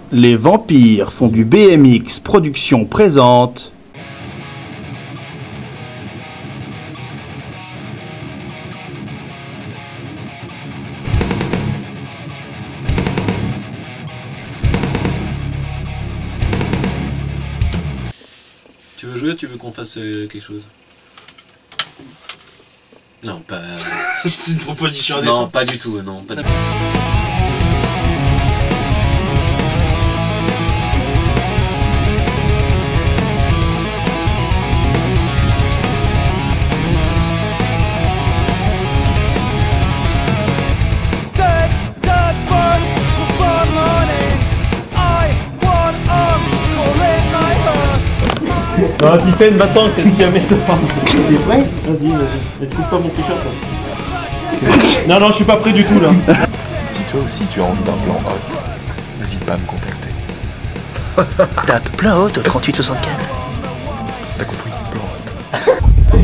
Les vampires font du BMX Production présente. Tu veux jouer ou tu veux qu'on fasse quelque chose? Non, pas... C'est une proposition indécente. Non, pas du tout, non. Pas... Ah, Tiffen, va-t'en, c'est le jamais. T'es prêt? Vas-y, mais tu trouves pas mon t-shirt là. Non, non, je suis pas prêt du tout là. Si toi aussi tu as envie d'un plan hot, n'hésite pas à me contacter. Tape plein haute au 3864. T'as compris? Plan hot.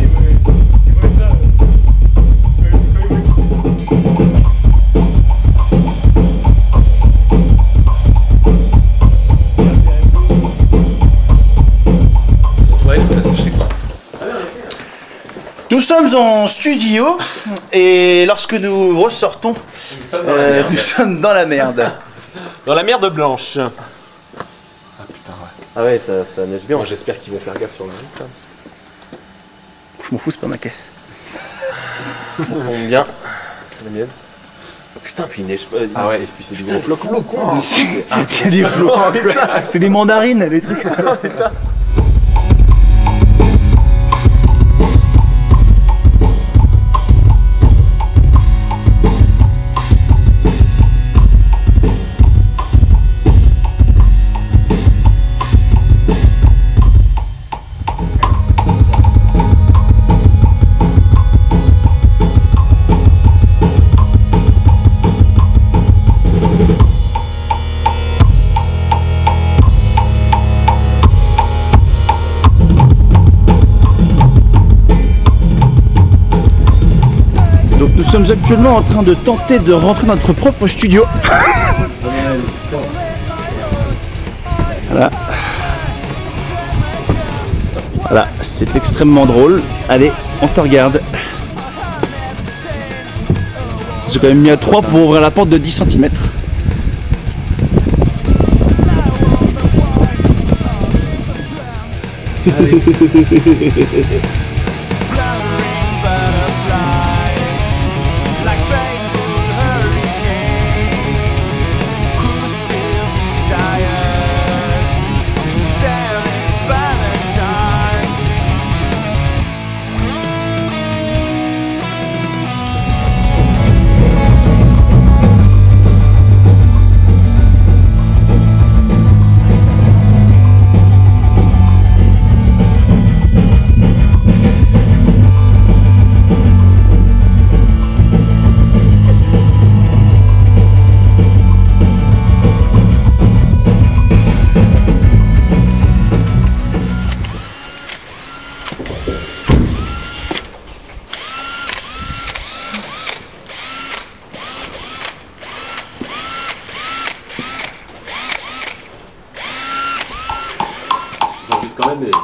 Nous sommes en studio et lorsque nous ressortons, nous sommes dans la merde. Dans la merde blanche. Ah putain ouais. Ah ouais, ça neige bien. Moi j'espère qu'ils vont faire gaffe sur le route là parce que... Je m'en fous, c'est pas ma caisse. Ça tombe bien. C'est la mienne. Putain, puis il neige pas. Ah ouais, et puis c'est du gros flocons. C'est des flocons. C'est des mandarines, les trucs. Donc nous sommes actuellement en train de tenter de rentrer dans notre propre studio. Voilà. Voilà, c'est extrêmement drôle. Allez, on te regarde. J'ai quand même mis à 3 pour ouvrir la porte de 10 cm. J'enregistre quand même, mais.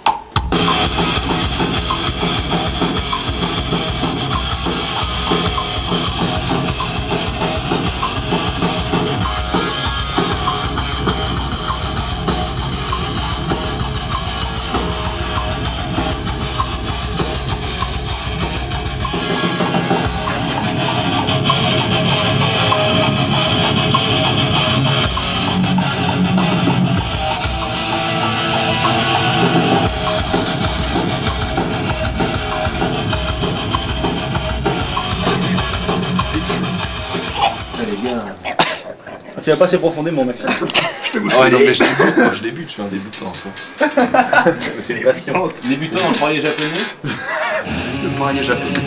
Tu vas pas assez profondément, Maxime. Ah ouais non mais je débute, je fais un débutant quoi. C'est une passion. Débutant dans le foyer japonais. Le mariage japonais.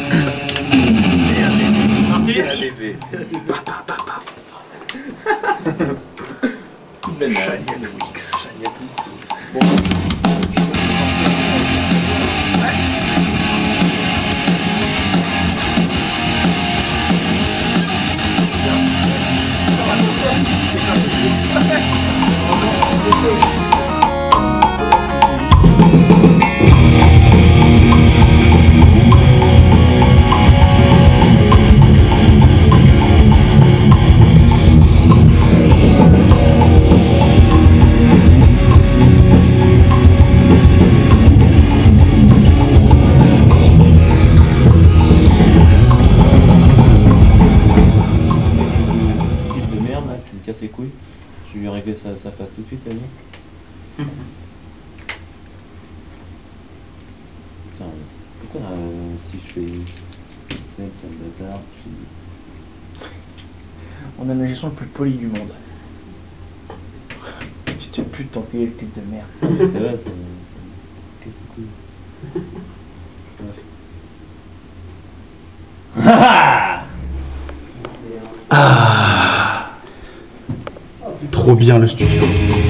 Parti. ADV. Chaniette Wix. Bon. Ses couilles, je lui ai réglé sa face tout de suite, t'as vu? Putain, pourquoi si je fais mec, c'est un bâtard, On a le son le plus poli du monde. Si tu putes ton pied, le type de merde. c'est vrai, c'est casse ses couilles. Trop bien le studio.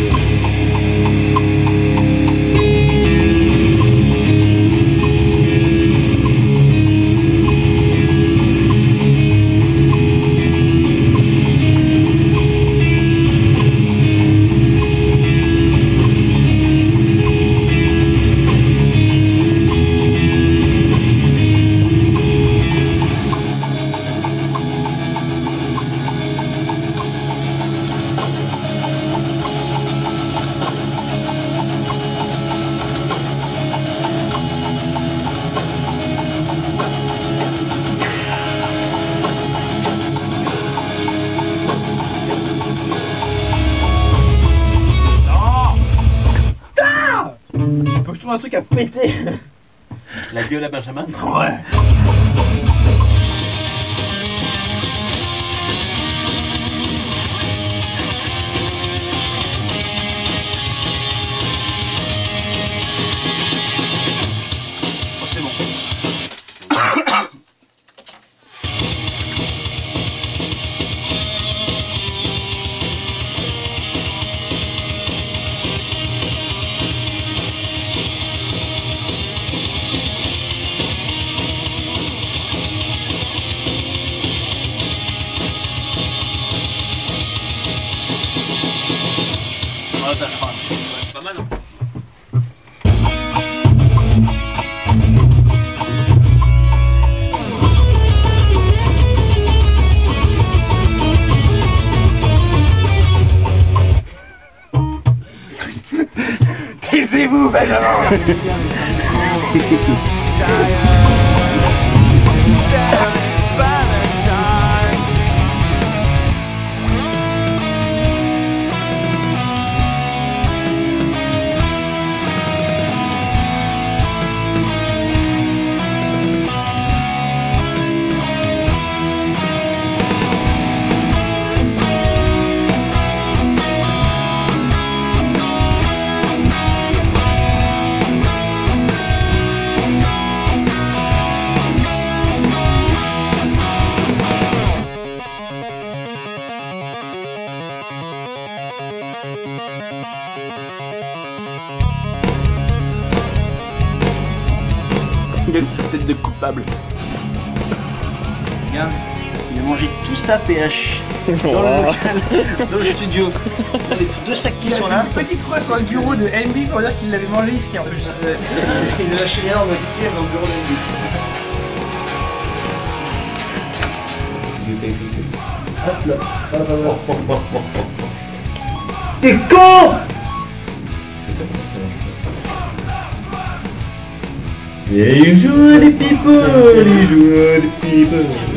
Un truc à péter. La gueule à Benjamin. Ouais. C'est bon. Ah, t'as ouais, pas mal, hein. Taisez-vous, Benjamin. Regarde sa tête de coupable. Regarde, il a mangé tout sa PH dans le local, dans le studio. Il y a les deux sacs qui sont là. Une petite croix sur le bureau de MB pour dire qu'il l'avait mangé ici en plus. Il a lâché rien dans une pièce dans le bureau de MB. T'es con! Les joie des people, les joie des people.